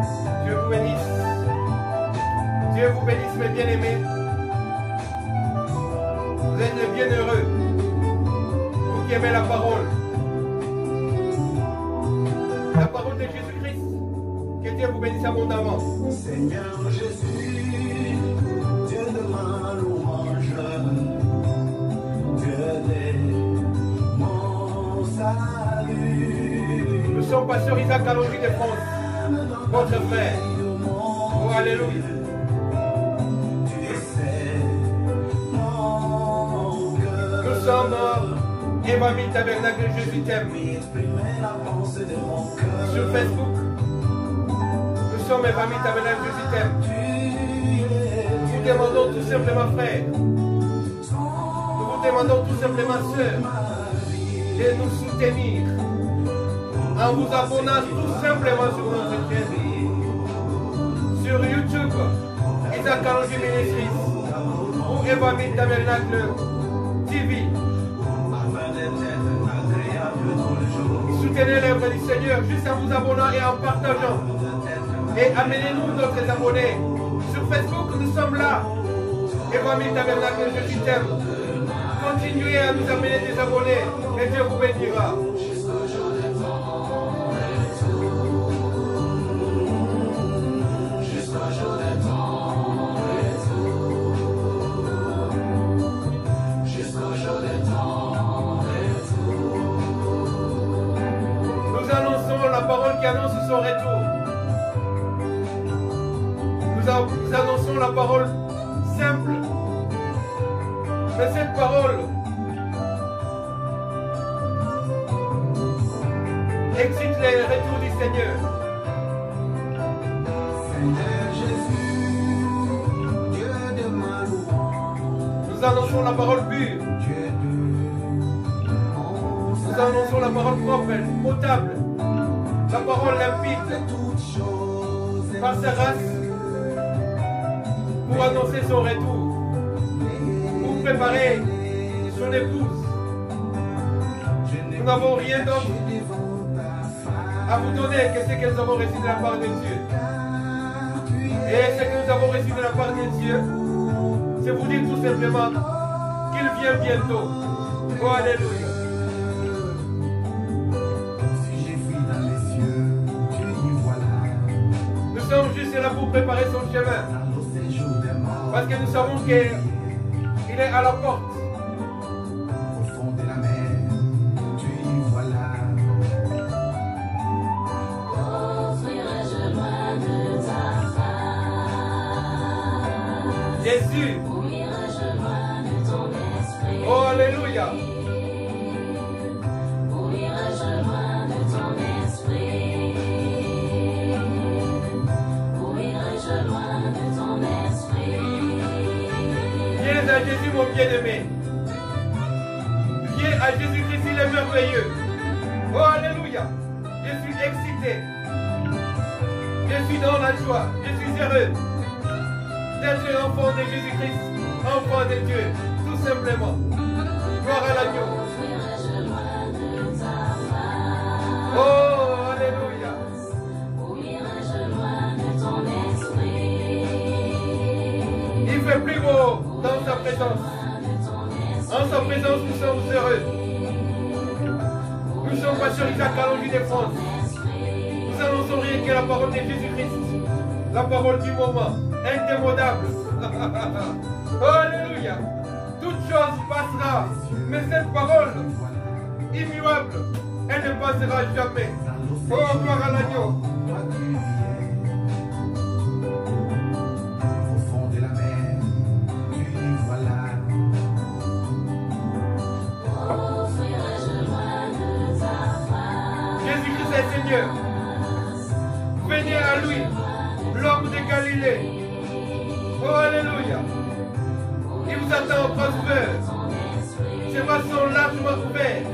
Dieu vous bénisse. Dieu vous bénisse, mes bien-aimés. Vous êtes les bienheureux. Vous qui aimez la parole. La parole de Jésus-Christ. Que Dieu vous bénisse abondamment. Seigneur Jésus, Dieu de ma louange, Dieu de mon salut. Nous sommes pasteurs Isaac Kalonji de France, votre frère. Oh, alléluia. Nous sommes Évangile Tabernacle Jésus t'aime. Sur Facebook, nous sommes Évangile Tabernacle Jésus t'aime. Nous vous demandons tout simplement, frère, nous vous demandons tout simplement, sœur, de nous soutenir en vous abonnant tout simplement sur notre chaîne. Sur YouTube, Isaac Kalonji Ministries ou Évangile Tabernacle TV. Soutenez l'œuvre du Seigneur juste en vous abonnant et en partageant. Et amenez-nous d'autres abonnés. Sur Facebook, nous sommes là. Évangile Tabernacle, je t'aime. Continuez à nous amener des abonnés et Dieu vous bénira. La parole qui annonce son retour. Nous annonçons la parole simple. Mais cette parole excite le retour du Seigneur. Seigneur Jésus, Dieu de ma louange. Nous annonçons la parole pure. Nous annonçons la parole propre, potable. La parole limpide par sa race pour annoncer son retour, pour préparer son épouse. Nous n'avons rien d'autre à vous donner que ce que nous avons reçu de la part de Dieu. Et ce que nous avons reçu de la part de Dieu, c'est vous dire tout simplement qu'il vient bientôt. Oh, alléluia. Nous sommes juste là pour préparer son chemin. Parce que nous savons qu'il est à la porte. Au fond de la mer, tu y voilà. Offrirai-je loin de ta face? Jésus. Oublirai-je loin de ton esprit? Oh, alléluia. Oublirai-je loin de ton esprit? Loin de ton esprit. Viens à Jésus, mon bien-aimé. Viens à Jésus-Christ, il est merveilleux. Oh, alléluia. Je suis excité. Je suis dans la joie. Je suis heureux d'être enfant de Jésus-Christ, enfant de Dieu, tout simplement. Gloire à l'agneau. Oh, alléluia. Il fait plus beau dans sa présence. En sa présence, nous sommes heureux. Nous sommes pasteurs Isaac Kalonji de France. Nous annonçons rien que la parole de Jésus-Christ. La parole du moment, indémodable. Oh, alléluia. Toute chose passera. Mais cette parole, immuable, elle ne passera jamais. Oh, gloire à l'agneau. Seigneur, venez à lui, l'homme de Galilée. Oh, alléluia. Il vous attend au prospère. Ses bras sont largement ouverts.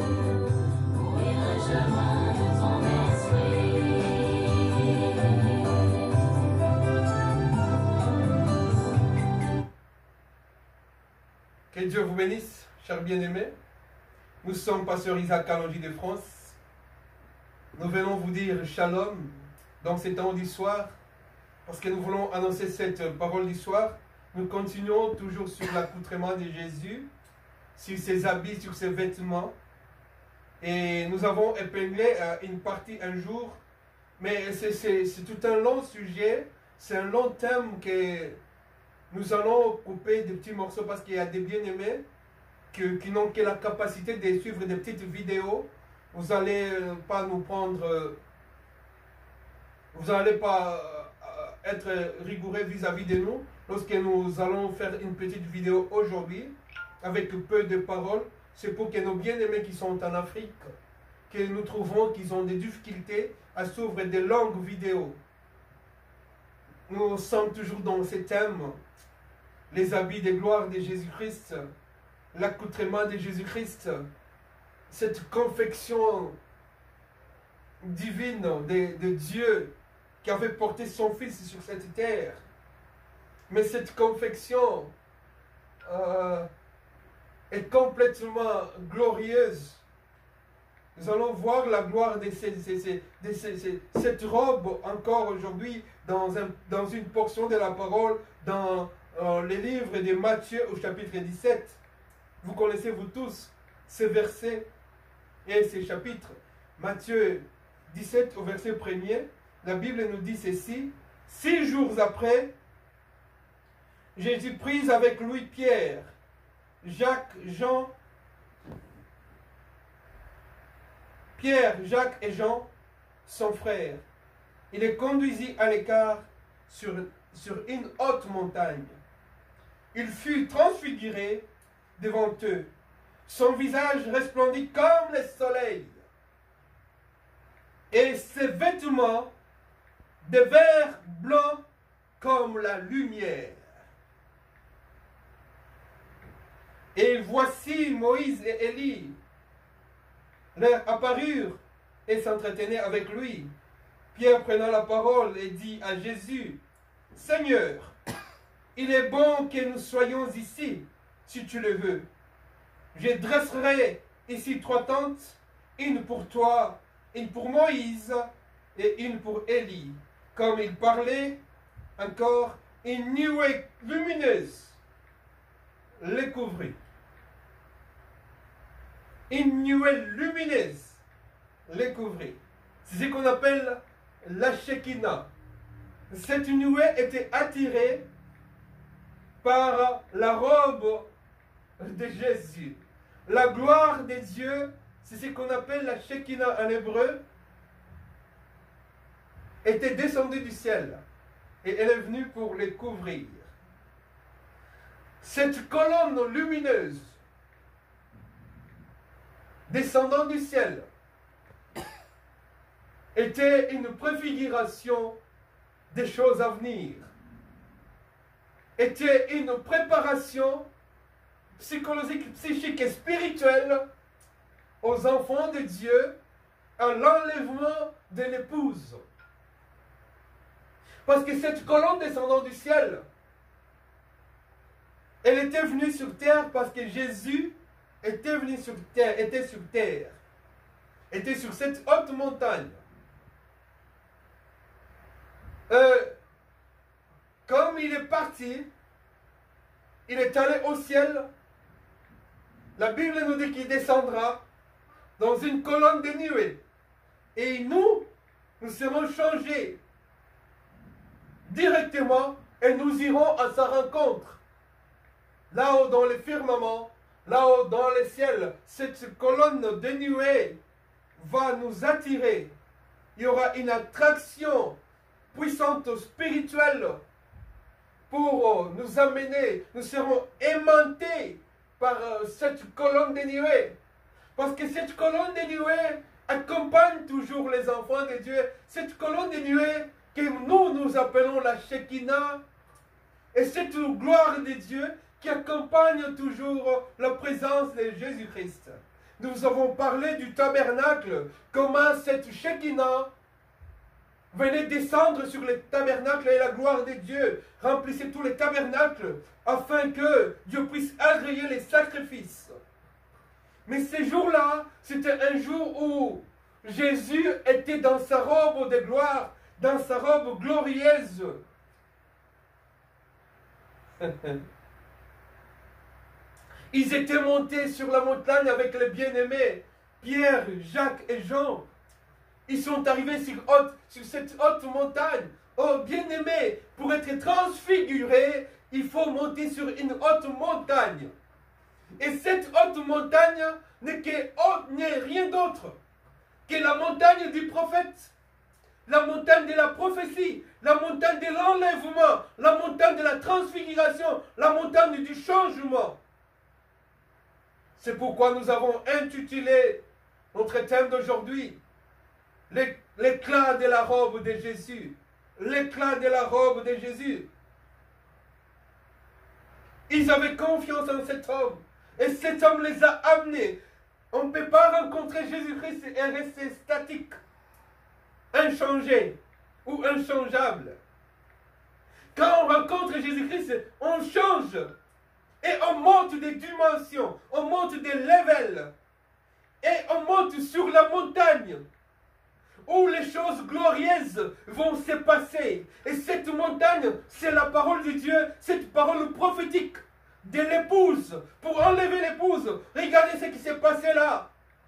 Que Dieu vous bénisse, chers bien-aimés. Nous sommes pasteurs Isaac Kalonji de France. Nous venons vous dire shalom dans ces temps d'histoire, parce que nous voulons annoncer cette parole d'histoire, nous continuons toujours sur l'accoutrement de Jésus, sur ses habits, sur ses vêtements. Et nous avons épinglé une partie un jour, mais c'est tout un long sujet, c'est un long thème que nous allons couper des petits morceaux parce qu'il y a des bien-aimés qui n'ont que la capacité de suivre des petites vidéos. Vous n'allez pas nous prendre, vous n'allez pas être rigoureux vis-à-vis de nous lorsque nous allons faire une petite vidéo aujourd'hui avec peu de paroles. C'est pour que nos bien-aimés qui sont en Afrique, que nous trouvons qu'ils ont des difficultés à suivre des longues vidéos. Nous sommes toujours dans ce thème, les habits de gloire de Jésus-Christ, l'accoutrement de Jésus-Christ, cette confection divine de Dieu qui avait porté son Fils sur cette terre. Mais cette confection est complètement glorieuse. Nous allons voir la gloire de cette robe encore aujourd'hui dans une portion de la parole dans les livres de Matthieu au chapitre 17. Vous connaissez vous tous ces versets et ces chapitres. Matthieu 17 au verset 1er, la Bible nous dit ceci. 6 jours après, Jésus prit avec lui Pierre, Jacques, et Jean, son frère. Il les conduisit à l'écart sur une haute montagne. Il fut transfiguré devant eux. Son visage resplendit comme le soleil. Et ses vêtements devinrent blancs comme la lumière. Et voici Moïse et Élie leur apparurent et s'entretenaient avec lui. Pierre prenant la parole et dit à Jésus, « Seigneur, il est bon que nous soyons ici, si tu le veux. Je dresserai ici 3 tentes, une pour toi, une pour Moïse et une pour Élie. » Comme il parlait encore, une nuée lumineuse les couvrit. Une nuée lumineuse les couvrit. C'est ce qu'on appelle la Shekinah. Cette nuée était attirée par la robe de Jésus. La gloire de Dieu, c'est ce qu'on appelle la Shekinah en hébreu, était descendue du ciel et elle est venue pour les couvrir. Cette colonne lumineuse descendant du ciel était une préfiguration des choses à venir, était une préparation psychologique, psychique et spirituelle aux enfants de Dieu à l'enlèvement de l'épouse. Parce que cette colonne descendant du ciel, elle était venue sur terre parce que Jésus était venu sur terre, était sur cette haute montagne. Comme il est parti, il est allé au ciel. La Bible nous dit qu'il descendra dans une colonne de nuées. Et nous serons changés directement et nous irons à sa rencontre. Là-haut dans le firmament, là-haut dans le ciel, cette colonne de nuées va nous attirer. Il y aura une attraction puissante spirituelle pour nous amener. Nous serons aimantés par cette colonne de nuées. Parce que cette colonne de nuées accompagne toujours les enfants de Dieu. Cette colonne de nuées que nous appelons la Shekinah. Et cette gloire de Dieu qui accompagne toujours la présence de Jésus-Christ. Nous avons parlé du tabernacle, comment cette Shekinah venait descendre sur le tabernacle et la gloire de Dieu remplissait tous les tabernacles afin que Dieu puisse agréer les sacrifices. Mais ces jours-là, c'était un jour où Jésus était dans sa robe de gloire, dans sa robe glorieuse. Ils étaient montés sur la montagne avec les bien-aimés, Pierre, Jacques et Jean. Ils sont arrivés sur cette haute montagne. Oh, bien-aimés, pour être transfigurés, il faut monter sur une haute montagne. Et cette haute montagne n'est rien d'autre que la montagne du prophète, la montagne de la prophétie, la montagne de l'enlèvement, la montagne de la transfiguration, la montagne du changement. C'est pourquoi nous avons intitulé notre thème d'aujourd'hui l'éclat de la robe de Jésus. L'éclat de la robe de Jésus. Ils avaient confiance en cet homme. Et cet homme les a amenés. On ne peut pas rencontrer Jésus-Christ et rester statique, inchangé ou inchangeable. Quand on rencontre Jésus-Christ, on change. Et on monte des dimensions, on monte des levels. Et on monte sur la montagne où les choses glorieuses vont se passer. Et cette montagne, c'est la parole de Dieu, cette parole prophétique de l'épouse, pour enlever l'épouse. Regardez ce qui s'est passé là.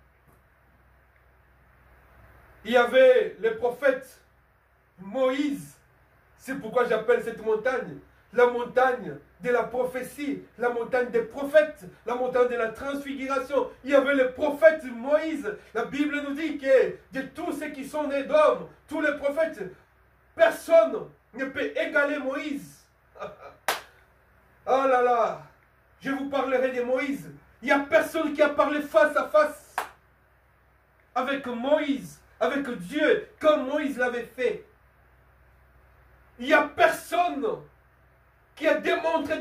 Il y avait le prophète Moïse. C'est pourquoi j'appelle cette montagne la montagne de la prophétie, la montagne des prophètes, la montagne de la transfiguration. Il y avait le prophète Moïse. La Bible nous dit que de tous ceux qui sont nés d'hommes, tous les prophètes, personne ne peut égaler Moïse. Oh là là, je vous parlerai de Moïse. Il n'y a personne qui a parlé face à face avec Moïse, avec Dieu, comme Moïse l'avait fait. Il n'y a personne qui a démontré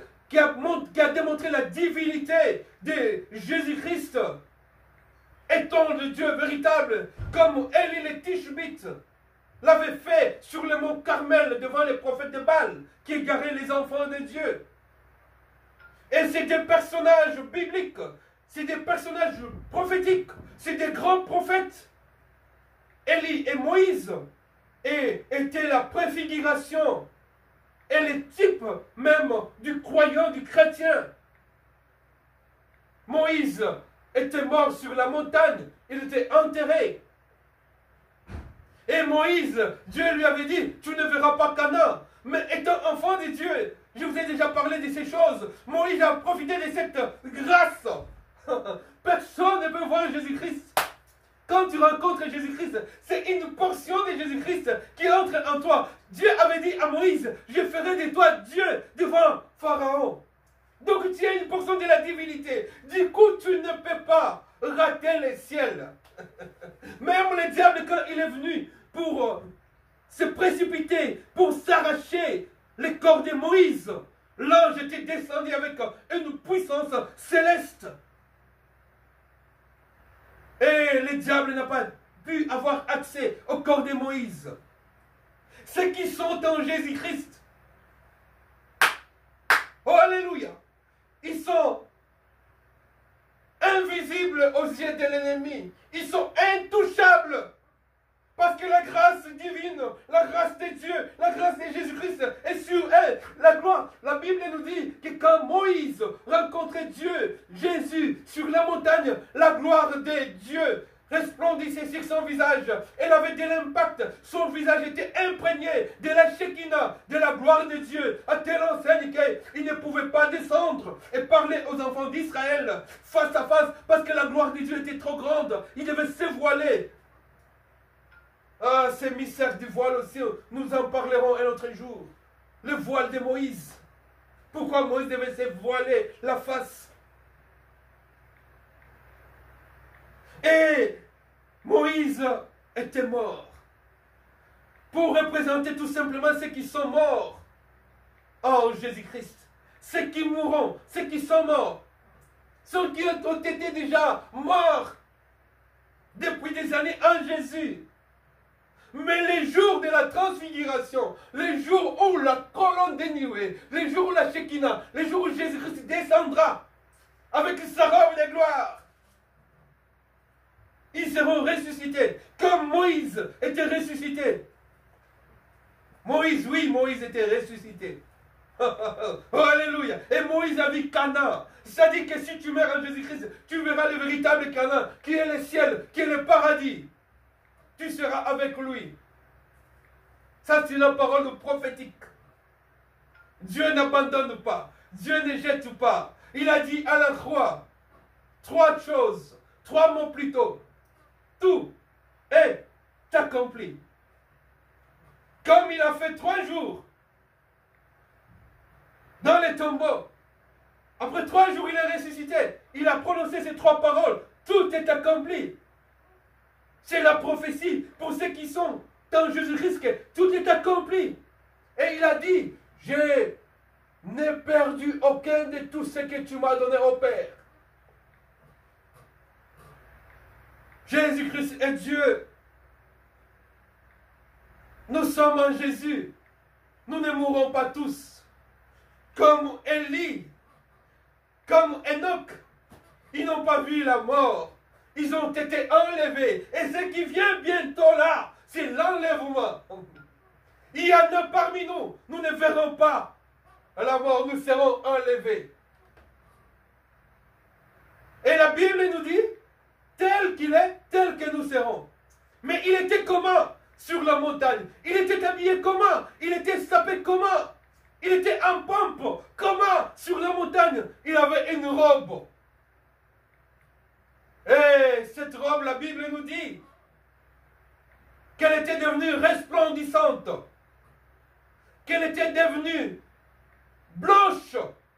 la divinité de Jésus-Christ, étant le Dieu véritable, comme Élie le Tishbite l'avait fait sur le mont Carmel devant les prophètes de Baal, qui égaraient les enfants de Dieu. Et c'est des personnages bibliques, c'est des personnages prophétiques, c'est des grands prophètes. Élie et Moïse étaient la préfiguration et le type même du croyant, du chrétien. Moïse était mort sur la montagne, il était enterré. Et Moïse, Dieu lui avait dit, tu ne verras pas Canaan. Mais étant enfant de Dieu, je vous ai déjà parlé de ces choses, Moïse a profité de cette grâce. Personne ne peut voir Jésus-Christ. Quand tu rencontres Jésus-Christ, c'est une portion de Jésus-Christ qui entre en toi. Dieu avait dit à Moïse, je ferai de toi Dieu devant Pharaon. Donc tu as une portion de la divinité. Du coup, tu ne peux pas rater les ciels. Même le diable, quand il est venu pour se précipiter, pour s'arracher les corps de Moïse, l'ange était descendu avec une puissance céleste. Et le diable n'a pas pu avoir accès au corps de Moïse. Ceux qui sont en Jésus-Christ, oh alléluia, ils sont invisibles aux yeux de l'ennemi. Ils sont intouchables. Parce que la grâce divine, la grâce de Dieu, la grâce de Jésus-Christ est sur eux. La gloire, la Bible nous dit que quand Moïse rencontrait Dieu, Jésus, sur la montagne, la gloire de Dieu resplendissait sur son visage. Elle avait de l'impact. Son visage était imprégné de la Shekinah, de la gloire de Dieu, à telle enseigne qu'il ne pouvait pas descendre et parler aux enfants d'Israël face à face parce que la gloire de Dieu était trop grande. Il devait se voiler. Ah, ces mystères du voile aussi, nous en parlerons un autre jour. Le voile de Moïse. Pourquoi Moïse devait se voiler la face? Et Moïse était mort. Pour représenter tout simplement ceux qui sont morts en Jésus-Christ. Ceux qui mourront, ceux qui sont morts. Ceux qui ont été déjà morts depuis des années en Jésus. Mais les jours de la transfiguration, les jours où la colonne dénuée, les jours où la Shekinah, les jours où Jésus-Christ descendra avec sa robe de gloire, ils seront ressuscités comme Moïse était ressuscité. Moïse, oui, Moïse était ressuscité. Oh, alléluia. Et Moïse a vu Canaan. C'est-à-dire que si tu meurs en Jésus-Christ, tu verras le véritable Canaan, qui est le ciel, qui est le paradis. Tu seras avec lui. Ça, c'est la parole prophétique. Dieu n'abandonne pas. Dieu ne jette pas. Il a dit à la croix 3 choses, 3 mots plutôt. Tout est accompli. Comme il a fait 3 jours dans les tombeaux. Après 3 jours, il est ressuscité. Il a prononcé ces 3 paroles. Tout est accompli. C'est la prophétie pour ceux qui sont dans Jésus-Christ que tout est accompli. Et il a dit, je n'ai perdu aucun de tout ce que tu m'as donné au Père. Jésus-Christ est Dieu. Nous sommes en Jésus. Nous ne mourrons pas tous. Comme Élie, comme Enoch, ils n'ont pas vu la mort. Ils ont été enlevés. Et ce qui vient bientôt là, c'est l'enlèvement. Il y en a parmi nous. Nous ne verrons pas la mort. Nous serons enlevés. Et la Bible nous dit, tel qu'il est, tel que nous serons. Mais il était comment sur la montagne? Il était habillé comment? Il était sapé comment? Il était en pompe. Comment sur la montagne? Il avait une robe. Et cette robe, la Bible nous dit qu'elle était devenue resplendissante, qu'elle était devenue blanche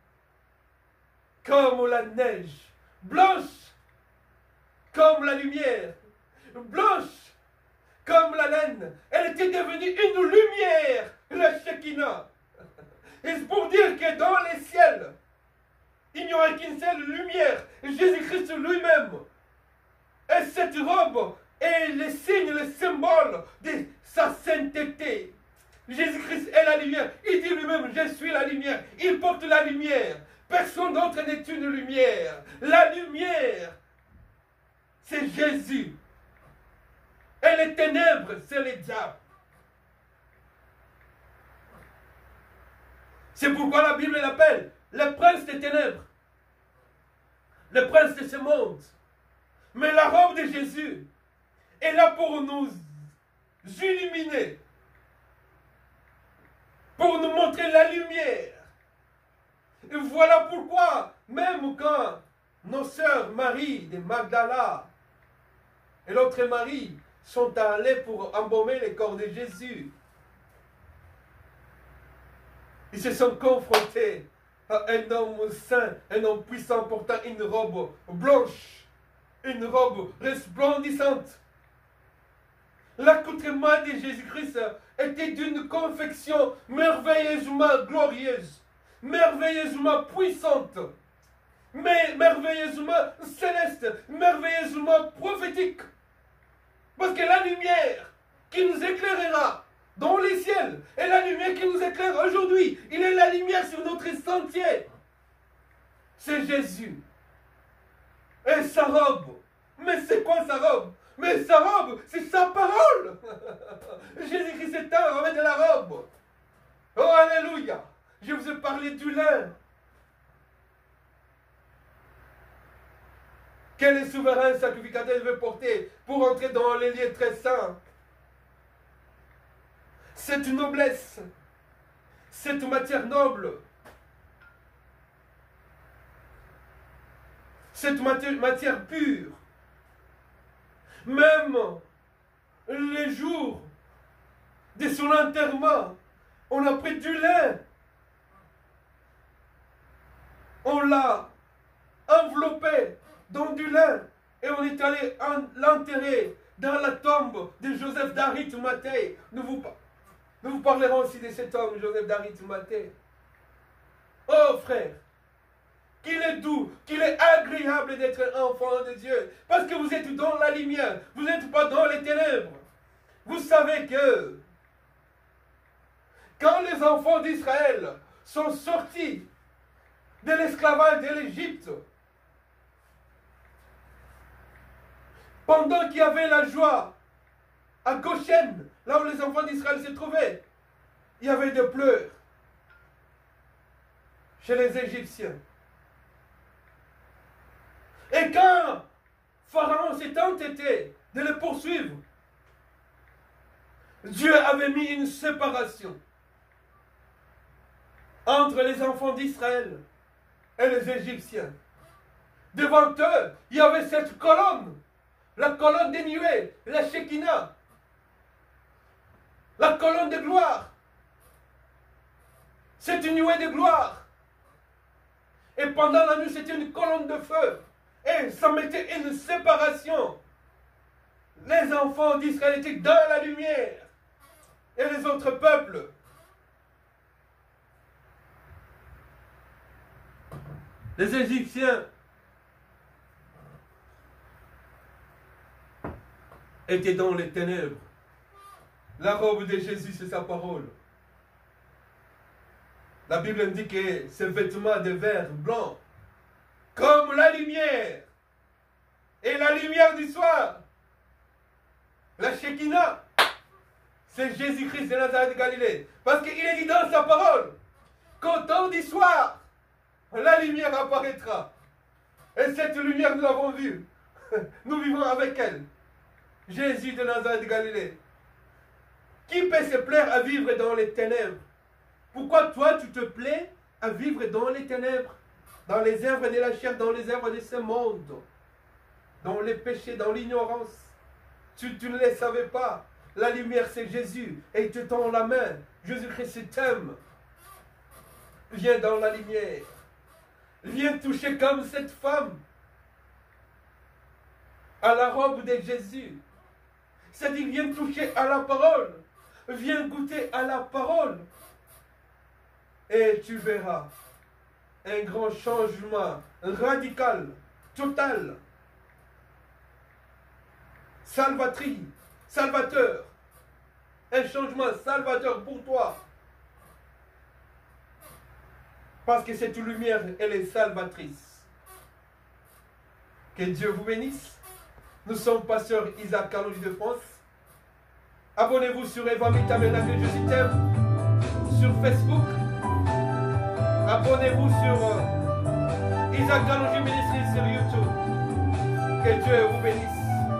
comme la neige, blanche comme la lumière, blanche comme la laine. Elle était devenue une lumière, la Shekinah. Et c'est pour dire que dans les ciels, il n'y aura qu'une seule lumière, Jésus-Christ lui-même. Et cette robe est le signe, le symbole de sa sainteté. Jésus-Christ est la lumière. Il dit lui-même, je suis la lumière. Il porte la lumière. Personne d'autre n'est une lumière. La lumière, c'est Jésus. Et les ténèbres, c'est les diables. C'est pourquoi la Bible l'appelle le prince des ténèbres. Le prince de ce monde. Mais la robe de Jésus est là pour nous illuminer, pour nous montrer la lumière. Et voilà pourquoi, même quand nos sœurs Marie de Magdala et l'autre Marie sont allées pour embaumer le corps de Jésus, ils se sont confrontés à un homme saint, un homme puissant portant une robe blanche, une robe resplendissante. L'accoutrement de Jésus-Christ était d'une confection merveilleusement glorieuse, merveilleusement puissante, mais merveilleusement céleste, merveilleusement prophétique. Parce que la lumière qui nous éclairera dans les ciels est la lumière qui nous éclaire aujourd'hui. Il est la lumière sur notre sentier. C'est Jésus. Et sa robe. Mais c'est quoi sa robe? Mais sa robe, c'est sa parole. Jésus-Christ est un avec de la robe. Oh, alléluia. Je vous ai parlé du lin. Quel est souverain sacrificateur veut porter pour entrer dans les lieux très saints? Cette noblesse, cette matière noble, cette matière pure, même les jours de son enterrement, on a pris du lin, on l'a enveloppé dans du lin et on est allé l'enterrer dans la tombe de Joseph d'Arimathée. Nous vous parlerons aussi de cet homme, Joseph d'Arimathée. Oh frère, qu'il est doux, qu'il est agréable d'être enfant de Dieu. Parce que vous êtes dans la lumière, vous n'êtes pas dans les ténèbres. Vous savez que quand les enfants d'Israël sont sortis de l'esclavage de l'Égypte, pendant qu'il y avait la joie à Goshen, là où les enfants d'Israël se trouvaient, il y avait des pleurs chez les Égyptiens. Et quand Pharaon s'est entêté de les poursuivre, Dieu avait mis une séparation entre les enfants d'Israël et les Égyptiens. Devant eux, il y avait cette colonne, la colonne des nuées, la Shekinah, la colonne de gloire. C'est une nuée de gloire. Et pendant la nuit, c'était une colonne de feu. Et ça mettait une séparation. Les enfants d'Israël étaient dans la lumière. Et les autres peuples. Les Égyptiens étaient dans les ténèbres. La robe de Jésus, c'est sa parole. La Bible dit que ses vêtements de verre blanc, comme la lumière, et la lumière du soir. La Shekinah, c'est Jésus-Christ de Nazareth de Galilée. Parce qu'il est dit dans sa parole qu'au temps du soir, la lumière apparaîtra. Et cette lumière, nous l'avons vue. Nous vivons avec elle. Jésus de Nazareth de Galilée. Qui peut se plaire à vivre dans les ténèbres? Pourquoi toi, tu te plais à vivre dans les ténèbres? Dans les œuvres de la chair, dans les œuvres de ce monde, dans les péchés, dans l'ignorance. Tu ne les savais pas. La lumière, c'est Jésus. Et il te tend la main. Jésus-Christ t'aime. Viens dans la lumière. Viens toucher comme cette femme à la robe de Jésus. C'est-à-dire, viens toucher à la parole. Viens goûter à la parole. Et tu verras un grand changement radical, total. Salvateur. Un changement salvateur pour toi. Parce que cette lumière, elle est salvatrice. Que Dieu vous bénisse. Nous sommes pasteurs Isaac Kalonji de France. Abonnez-vous sur Eva Mitabenage Je t'aime sur Facebook. Abonnez-vous sur Isaac Kalonji Ministries sur YouTube. Que Dieu vous bénisse.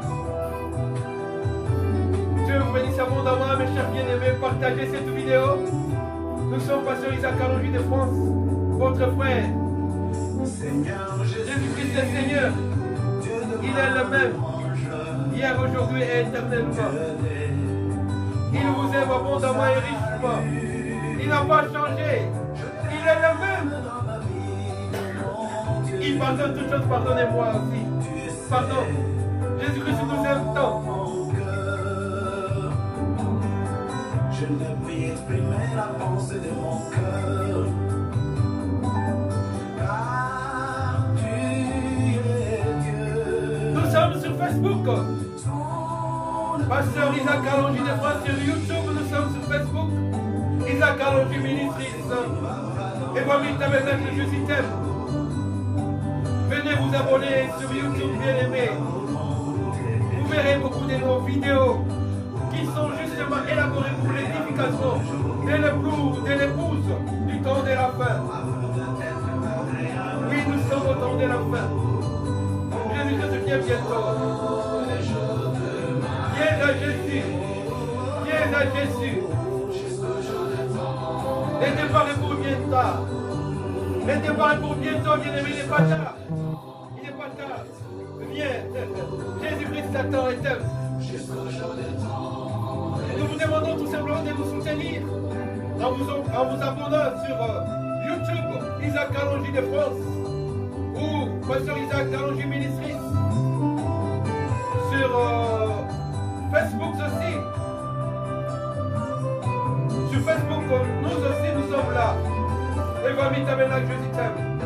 Dieu vous bénisse abondamment, mes chers bien-aimés. Partagez cette vidéo. Nous sommes pasteurs Isaac Kalonji de France. Votre frère. Jésus-Christ est Seigneur. Il est le même. Hier, aujourd'hui et éternellement. Il vous aime abondamment et richement. Il n'a pas changé. Il est le même. Il pardonne toutes choses. Pardonnez-moi aussi. Pardon. Jésus-Christ nous aime tant. Je ne puis exprimer la pensée de mon cœur. Car tu es Dieu. Nous sommes sur Facebook. Pasteur Isaac Kalonji de France sur YouTube. Nous sommes sur Facebook. Isaac Kalonji Ministries. Et voici Tabernacle de Jésus t'aime. Venez vous abonner sur YouTube, bien-aimés. Vous verrez beaucoup de nos vidéos qui sont justement élaborées pour l'édification de l'époux, de l'épouse du temps de la fin. Oui, nous sommes au temps de la fin. Jésus-Christ vient bientôt. Viens à Jésus. Viens à Jésus. Le départ est pour bientôt. Le départ est pour bientôt, bien-aimé. Il n'est pas tard. Il n'est pas tard. Viens. Jésus-Christ t'attend et t'aime. Nous vous demandons tout simplement de nous soutenir en vous abonnant sur YouTube, Isaac Kalonji de France, ou Pasteur Isaac Kalonji Ministries, sur Facebook aussi. Sur Facebook, nous aussi, nous sommes là. Et va vite avec la Jésus t'aime.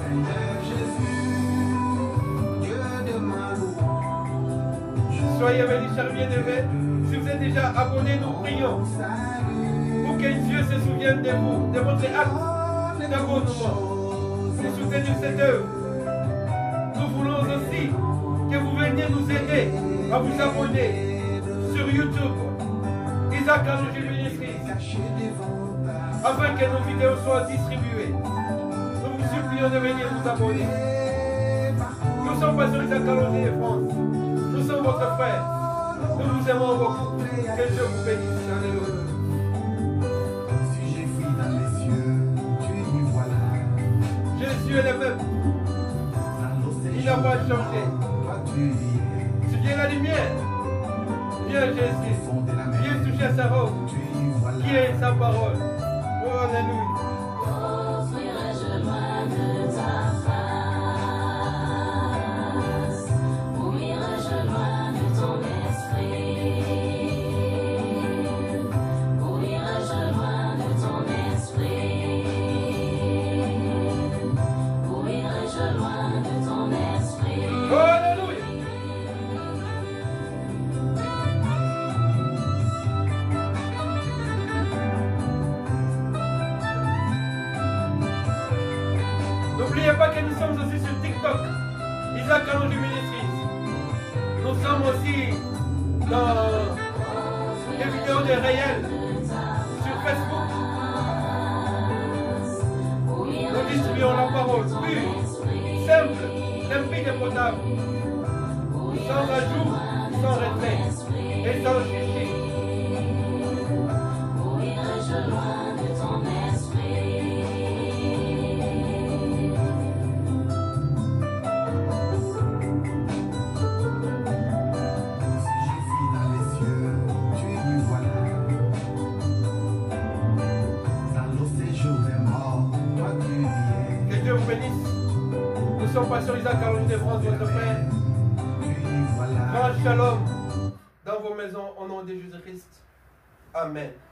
Soyez bénis, chers bien-aimés. Si vous êtes déjà abonné, nous prions pour que Dieu se souvienne de vous, de votre acte d'abonnement, pour soutenir cette œuvre. Nous voulons aussi que vous veniez nous aider à vous abonner sur YouTube, Isaac Kalonji Ministries, caché devant ta afin que nos vidéos soient distribuées. Nous vous supplions de venir vous abonner. Nous sommes pasteurs Isaac Kalonji de France. Nous sommes votre frère. Nous vous aimons beaucoup. Que Dieu vous bénisse. Alléluia. Si j'ai fui dans les cieux, tu y voilà. Jésus est le même. Dans l'océan, Il n'a pas changé. toi tu y es. Tu viens la lumière. Viens Jésus. Au fond de la mer, Viens toucher à sa robe. tu y voilà. Qui est sa parole. Oh, alléluia. Offrirai-je loin de ta face? Où irai-je loin de ton esprit? Où irai-je loin de ton esprit? Où irai-je loin de ton esprit? Oh, alléluia. N'oubliez pas que nous sommes aussi sur TikTok, Isaac Kalonji Ministries. Nous sommes aussi dans des vidéos de réel sur Facebook. Nous distribuons la parole pure, simple, limpide et potable, sans ajout, sans retrait et sans chichi. Où irai-je loin de ton esprit? Si j'ai fui dans les cieux, tu y voilà. Dans l'océan des morts, toi tu y es. Que Dieu vous bénisse. Nous sommes pasteurs Isaac Kalonji de France, votre frère. Tu y voilà. Grand shalom dans vos maisons au nom de Jésus-Christ. Amen.